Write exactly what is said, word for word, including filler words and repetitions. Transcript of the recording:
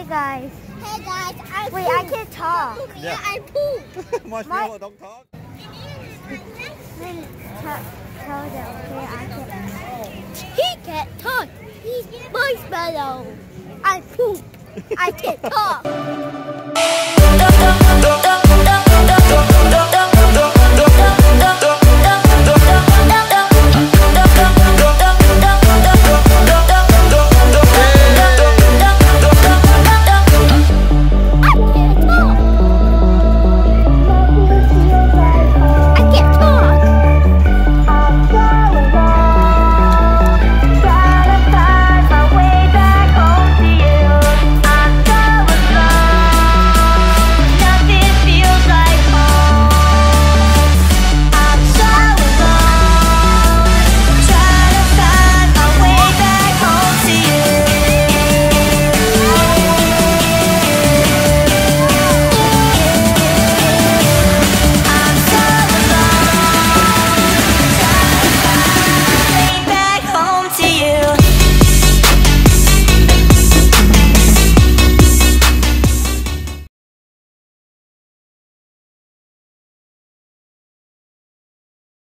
Hey guys. Hey guys, I Wait, poop. I can't talk. Yeah, I poop. Marshmello, don't talk. Then tell, tell them, okay, I can't. He can't talk. He's Marshmello. I poop. I can't talk.